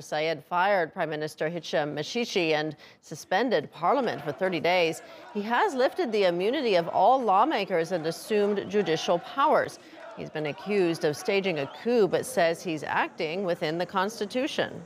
Saied fired Prime Minister Hisham Mashishi and suspended parliament for 30 days. He has lifted the immunity of all lawmakers and assumed judicial powers. He's been accused of staging a coup, but says he's acting within the constitution.